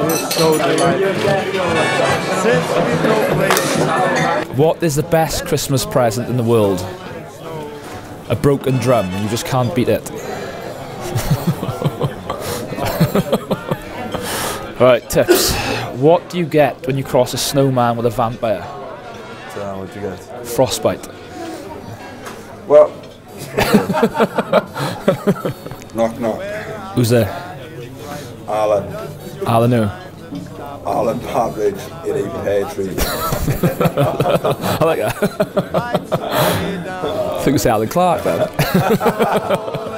It's so delightful. What is the best Christmas present in the world? A broken drum. You just can't beat it. Right, tips. What do you get when you cross a snowman with a vampire? What do you get? Frostbite. Well, knock knock. Who's there? Alan. Alan who? Alan Partridge in a pear tree. I like that. I think it's Alan Clark then.